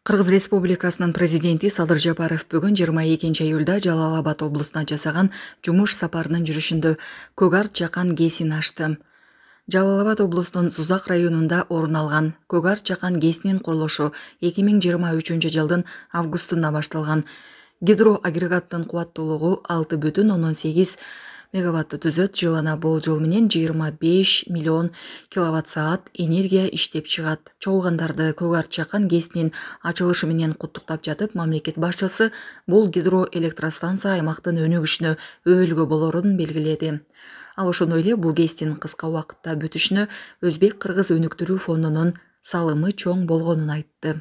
Кыргыз Республикасынын президенти Садыр Жапаров бүгүн 22-июлда Жалал Абад облусуна жасаган жумуш сапарынын жүрүшүндө Көк Арт Жакан КЭСин ачты. Жалал Абад облусунун Сузак районунда орун алган Көк Арт Жакан КЭСинин курулушу 2023-жылдын августунда башталган. Гидроагрегаттын кубаттуулугу 6,8 мегаватты түзөт, жылына болжол менен 25 миллион киловатт-саат энергия иштеп чыгат. Чогулгандарды Көк Арт Жакан КЭСинин ачылышы менен куттуктап жатып, мамлекет башчысы бул гидроэлектростанция аймактын өнүгүшүнө өбөлгө болорун белгиледи. Ал ошондой эле бул КЭСтин кыска убакытта бүтүшүнө Өзбек-Кыргыз өнүктүрүү фондунун салымы чоң болгонун айтты.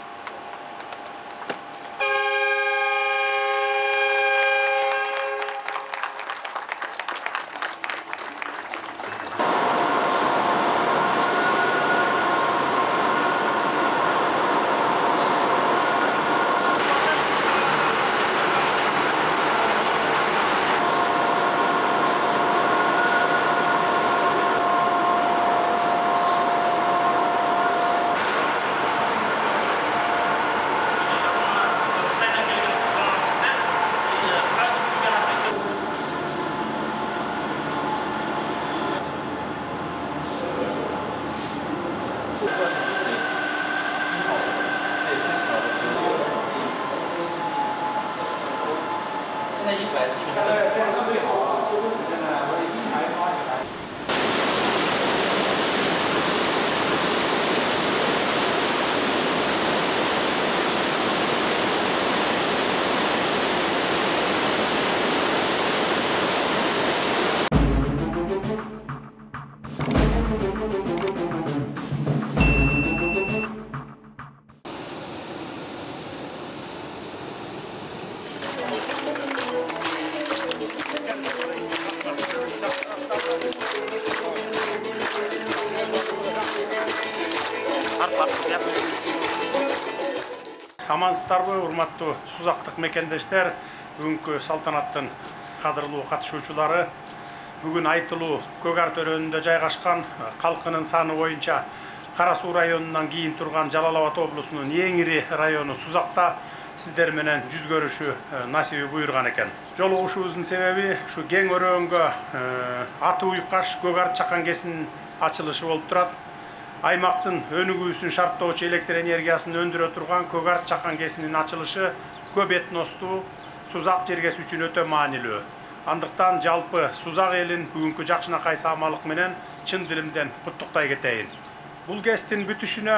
Амансыздарбы, урматтуу сузактык мекендештер, бүгүнкү салтанаттын кадырлуу катышуучулары. Бүгүн айтылуу Көк Арт өрөөнүндө жайгашкан, калкынын саны боюнча Кара Суу районунан кийин турган Жалал Абад облусунун эң ири району Сузакта сиздер менен жүз көрүшүү насиби буйрган экен. Жолугушуубуздун себеби ушу кең өрөөнгө аты уйкаш Көк Арт Жакан КЭСинин ачылышы болуп турат. Аймактын өнүгүүсүн шарттоочу электр энергиясын өндүрө турган Көк Арт Жакан КЭСинин ачылышы көп этностуу Сузак жергеси үчүн өтө маанилүү. Андыктан жалпы Сузак элин бүгүнкү жакшынакай саамалык менен чын дилимден куттуктай кетейин. Бул КЭСтин бүтүшүнө,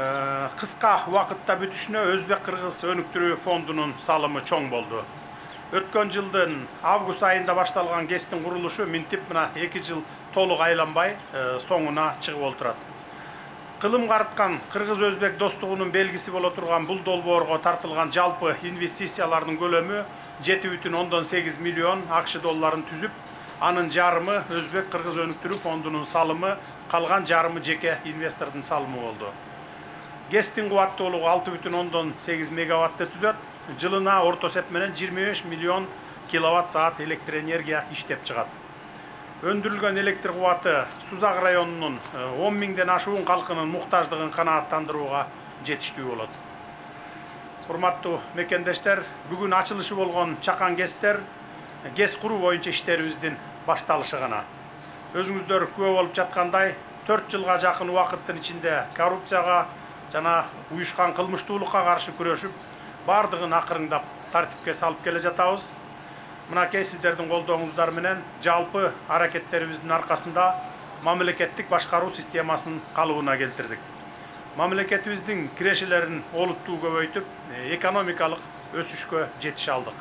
кыска убакытта бүтүшүнө Өзбек-Кыргыз өнүктүрүү фондунун салымы чоң болду. Өткөн жылдын август айында башталган КЭСтин курулушу минтип мына 2 жыл толук айланбай соңуна чыгып олтурат. Кылым карыткан Кыргыз-Өзбек достугунун белгиси боло турган бул долбоорго тартылган жалпы инвестициялардын көлөмү 7,8 миллион АКШ долларын түзүп, анын жарымы Өзбек-Кыргыз өнүктүрүү фондунун салымы, калган жарымы жеке инвестордун салымы болду. КЭСтин кубаттуулугу 6,8 мегаватты түзөт, жылына орто эсеп менен 25 миллион киловатт-саат электр энергия иштеп чыгат. Өндүрүлгөн электр кубаты Сузак районунун 10 миңден ашуун калкынын муктаждыгын канааттандырууга жетиштүү болот. Урматтуу мекендештер, бүгүн ачылышы болгон Чакан КЭСтер КЭС куруу боюнча иштерибиздин башталышы гана. Өзүңүздөр күбө болуп жаткандай, 4 жылга жакын убакыттын ичинде коррупцияга жана уюшкан кылмыштуулукка каршы күрөшүп, бардыгын акырыңдап тартипке салып келе жатабыз. Мынакей сиздердин колдооңуздар менен жалпы аракеттерибиздин аркасында мамлекеттик башкаруу системасын калыбына келтирдик. Мамлекетибиздин кирешелерин олуттуу көбөйтүп, экономикалык өсүшкө жетише алдык.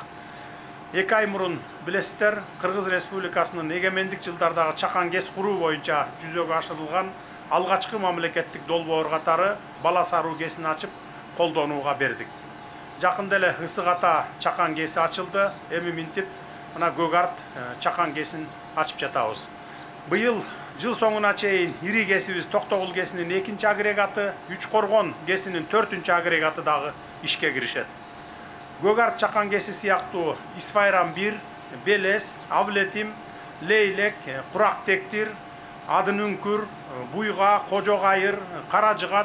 2 ай мурун билесиздер, Кыргыз Республикасынын эгемендик жылдардагы Чакан КЭС куруу боюнча жүзөгө ашырылган алгачкы мамлекеттик долбоор катары Бала Саруу КЭСин ачып, колдонууга бердик. Жакында эле Ысык Ата Чакан КЭСи ачылды, эми минтип мына Көк Арт Чакан КЭСин ачып жатабыз. Быйыл жыл соңуна чейин ири КЭСибиз Токтогул КЭСинин 2-нчи агрегаты, Үч Коргон КЭСинин 4-нчү агрегаты дагы ишке киришет. Көк Арт Чакан КЭСи сыяктуу Исфайран 1, Белес, Авлетим, Лейлек, Курак Тектир, Адын Үңкүр, Буйга, Кожо Кайыр, Кара Жыгач,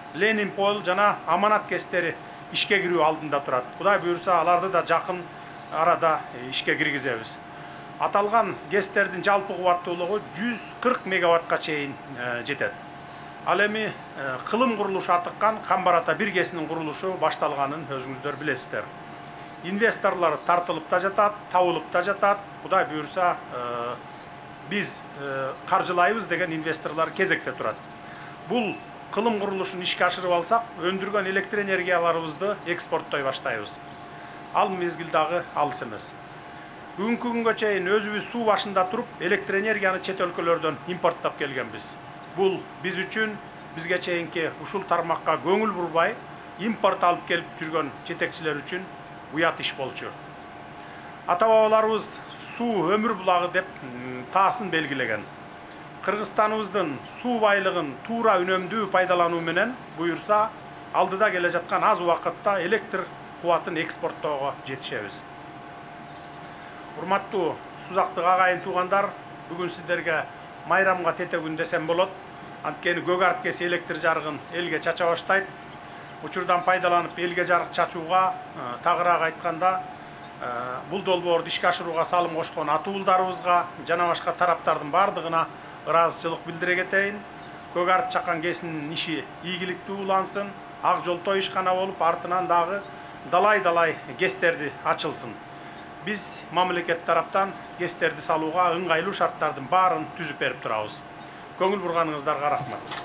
Ленин Пол жана Аманат кестери ишке кирүү алдында турат. Кудай буйрса аларды да жакын арада ишке киргизебиз. Аталган кестердин жалпы кубаттуулугу 140 мегаваттка чейин жетет. Ал эми кылым курулушу атыккан Камбар-Ата 1 кесинин курулушу башталганын өзүңүздөр билесиздер. Инвесторлор тартылып да жатат, табылып да жатат. Кудай буйрса биз каржылайбыз деген инвесторлор кезекте турат. Бул кылым курулушун ишке ашырып алсак, өндүргөн электр энергияларыбызды экспорттой баштайбыз. Ал мезгил дагы алыс эмес. Бүгүнкү күнгө чейин өзүбүз суу башында туруп, электр энергияны чет өлкөлөрдөн импорттоп келгенбиз. Бул биз үчүн бизге чейинки ушул тармакка көңүл бурбай, импорт алып келип жүргөн жетекчилер үчүн уят иш болчу. Ата-бабаларыбыз суу өмүр булагы деп таасын белгилеген. Кыргызстаныбыздын суу байлыгын туура үнөмдүү пайдалануу менен буйрса, алдыда келе жаткан аз убакытта электр кубатын экспорттоого жетишебиз. Урматтуу сузактык агайын туугандар, бүгүн сиздерге майрамга тете күн десем болот. Анткени көк арт кеси электр жарыгын элге чача баштайт. Учурдан пайдаланып элге жарык чачууга, тагыраак айтканда, бул долбоорду ишке ашырууга салым кошкон атуулдарыбызга жана башка тараптардын бардыгына ыраазычылык билдире кетейин. Көк арт чакан кесинин иши ийгиликтүү улансын, ак жолтой ишкана болуп, артынан дагы далай кестерди ачылсын. Биз мамлекет тараптан кестерди салууга ыңгайлуу шарттардын баарын түзүп берип турабыз. Көңүл бурганыңыздарга рахмат.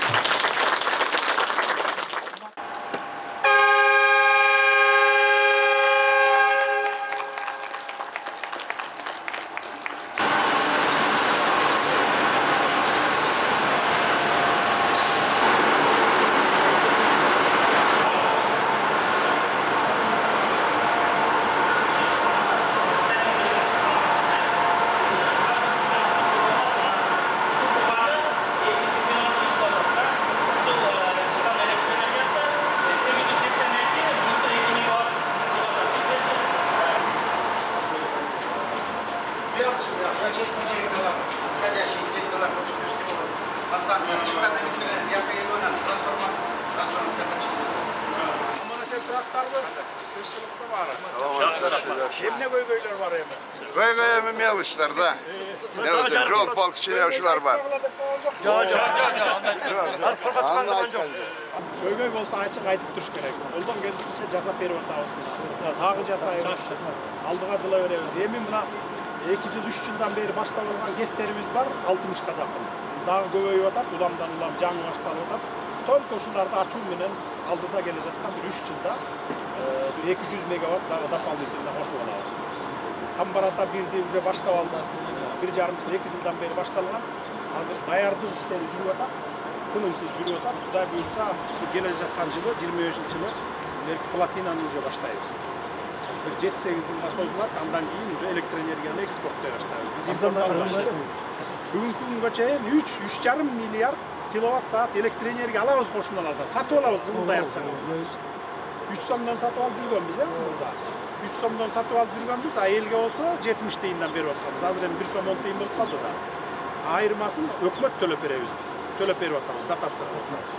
Көйгөй мелочтар да. Жол полк ченеушілер бар. Көйгөй болса ачык айтып туруш керек. Колдон келишинче жасап берип атабыз. Дагы жасайбыз. Алдыга жыла беребиз. Эми мына 2 жыл 3 жылдан бери башталган кестерибиз бар, 60га жакын. Дагы көбөйүп атат, уламдан улам жаңы башталып атат. Только ушуларды ачуу менен алдыда келе жаткан 3 жылда 200 мегаватт дагы дополнительно кошуп алабыз. Камбар-Ата 1-ди уже баштап алдык. 1,5 жыл 2 жылдан бери башталган. Азыр даярдык иштери жүрүп атат. Тынымсыз жүрүп атат. Кудай буйрса, ушу келе жаткан жылы 25-жылы платинаны уже баштайбыз. 7-8 жылга созулат, андан кийин уже электр энергияны экспорттой баштайбыз. Биз импорттоп баштайбыз. Бүгүнкү күнгө чейин 3,5 миллиард киловатт саат электр энергия алабыз кошуналардан. Сатып алабыз Кызылдай акчаны. 3 сомдон сатып алып жүргөнбүз, мурда. 3 сомдон сатып алып жүргөнбүз, а элге болсо 70 тыйындан берип атканбыз. Азыр эми 1 сом 10 тыйын болуп калды да. Айырмасын өкмөт төлөп беребиз биз. Төлөп берип атабыз, дотация кылып атабыз.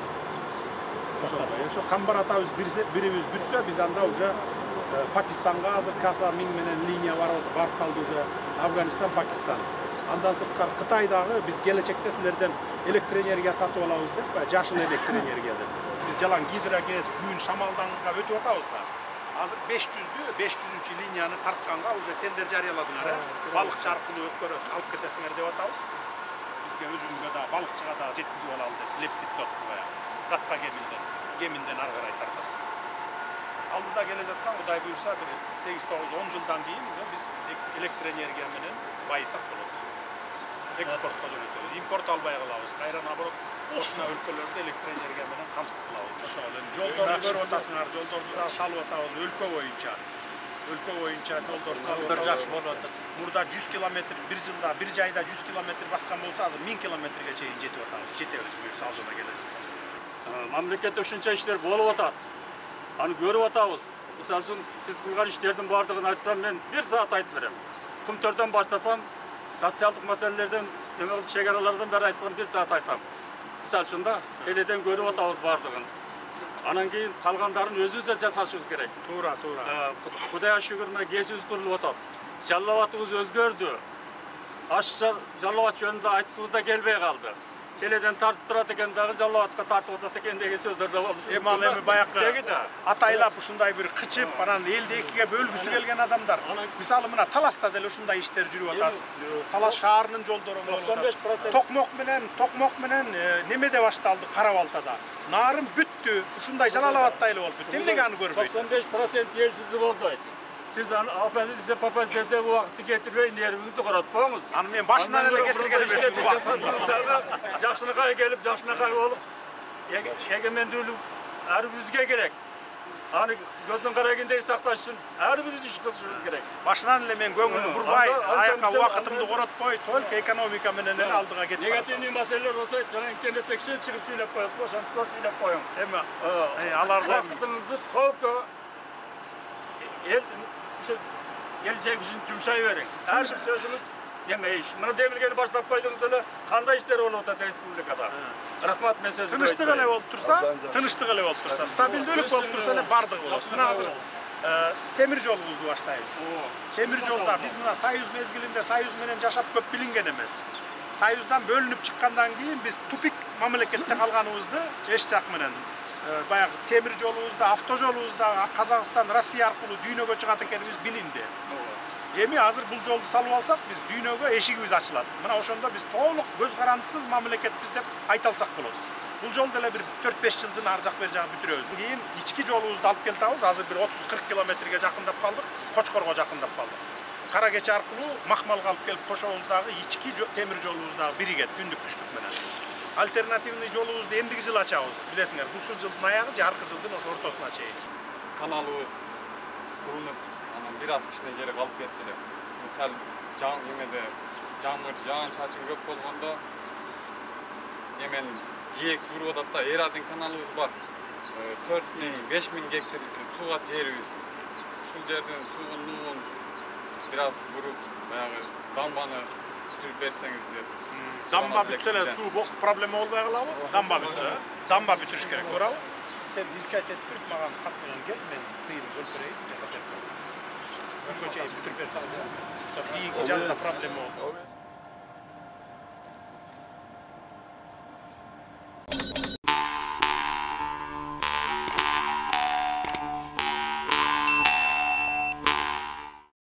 Ошо Камбар-Атабыз бирибиз бүтсө, биз анда уже Пакистанга азыр Каса 1000 менен линия барып калды уже. Афганистан, Пакистан. Андан сырткары Кытайдагы биз келечекте силерден электр энергия сатып алабыз деп, жашыл электр энергия деп. Биз жалаң гидрогез, күн, шамалданга өтүп атабыз да. Азыр 500-чү линияны тартканга уже тендер жарыяладыңар, балыкчы аркылуу өткөрөбүз, алып кетесиңер деп атабыз. Бизге өзүбүзгө да балыкчыга да жеткизип алалы деп, лептит сотуп коя. Датка кеминден ары карай тартат. Алдыда келе жаткан Кудай буйрса 8-9-10 жылдан кийин уже биз электр энергия менен байысак болот. Экспортко жөнөтөбүз, импорт албай калабыз. Кайра наоборот, кошуна өлкөлөрдө электр энергия менен камсыз кылабыз. Ошол эми жолдорду көрүп атасыңар, жолдорду да салып атабыз өлкө боюнча. Өлкө боюнча жолдорду салып жакшы болуп атат. Мурда 100 километр бир жылда, бир жайда 100 километр баскан болсо, азыр 1000 километрге чейин жетип атабыз. Жетебиз буюрса алдыда келе жатат. Мамлекетте ушунча иштер болуп атат. Аны көрүп атабыз. Мисалы үчүн сиз кылган иштердин бардыгын айтсам, мен 1 саат айтып берем. Күмтөрдөн баштасам, социалдык маселелерден, чек аралардан бери айтсам 1 саат айтам. Misal şunda teleden görüp atabız bardığın. Anan keyin kalgandарын özümüz de жасашыбыз керек. Туура, туура. Кудайга шүгүр мына кесибиз курулуп атат. Жаллабатыбыз өзгөрдү. Ашша жаллабат жөнүндө айткыбыз да келбей калды. Теледен тартып турат экен дагы жаллабатка тартып атат экен деген сөздөр да болушу. Эми баягы атайлап ушундай бир кычып, анан элди экиге бөлгүсү келген адамдар. Мисалы мына Таласта деле ушундай иштер жүрүп атат. Талас шаарынын жолдору болуп атат. Токмок менен немеде башталды Кара Балтада. Нарын бүттү. Ушундай Жалалабадда эле болуп бүттү. Эмнеге аны көрбөйт? 95% елсиздик болду. Siz apazisize papazide bu vakti getirmeyin, yerimizi koratmamız. Аны мен башынан эле кетирген эмесмин bu вакытты. Жакшынакай келип, жакшынакай болуп, эгемендүүлүк ар бизге керек. Аны көздөн карагендей сакташ үчүн ар бирибиз иш кылышыбыз керек. Башынан эле мен көңүлүм бурбай, аякка убакытымды коротпой, только экономика менен эле алдыга кетип баратам. Негативный маселелер болсо, жана интернетте киши чыгып сүйлөп коет, ошондо сүйлөп коюң. Эми аларда вакытыңызды толку келешек үчүн жумшай бериң. Ар бир сөзүңүз демейиш. Мына демилгени баштап койдуңуз эле кандай иштер болуп атат республикада. Рахмат, мен сөзүмдү. Тыныштык эле болуп турса, стабилдүүлүк болуп турса эле бардыгы болот. Мына азыр темир жолубузду баштайбыз. Темир жолда биз мына Союз мезгилинде Союз менен жашап көп билинген эмес. Союздан бөлүнүп чыккандан кийин биз тупик мамлекетте калганыбызды эч жак менен баягы темир жолубузда, автожолубузда Казакстан, Россия аркылуу дүйнөгө чыгат экенибиз билинди. Эми азыр бул жолду салып алсак, биз дүйнөгө эшигибиз ачылат. Мына ошондо биз толук көз карандысыз мамлекетпиз деп айта алсак болот. Бул жолду эле бир 4-5 жылдын ар жак бер жагы бүтүрөбүз. Кийин ички жолубузду алып келтабыз. Азыр бир 30-40 километрге жакындап калдык, Кочкорго жакындап калдык. Кара Кечи аркылуу Макмалга алып келип кошобуздагы ички темир жолубуздагы биригет түндүк түштүк менен. Альтернативный жолубузду эмдиги жыл ачабыз. Билесиңер, бул жылдын аягы же аркы жылдын ошо ортосуна чейин. Каналыбыз курулуп, анан бир аз кичине жери калып кетти эле. Сал жамыр, жаан-чачын көп болгондо эмен жээк туруп атат да. Эрадин каналыбыз бар. 4000-5000 гектар сууга жерибиз. Ушул жерден суунун бир аз буруп, баягы дамбаны бүтүрүп берсеңиз деп. Дамба бүтсө эле суу проблема болбой калабы? Дамба бүтсө, дамба бүтүрүш керек, туурабы? Сен изучать этип туруп мага кат менен кел, мен тыйын өлтүрөйүн, жасап берем. Өзгөчө бүтүрүп берсең болот. Кийинки жазда проблема болот.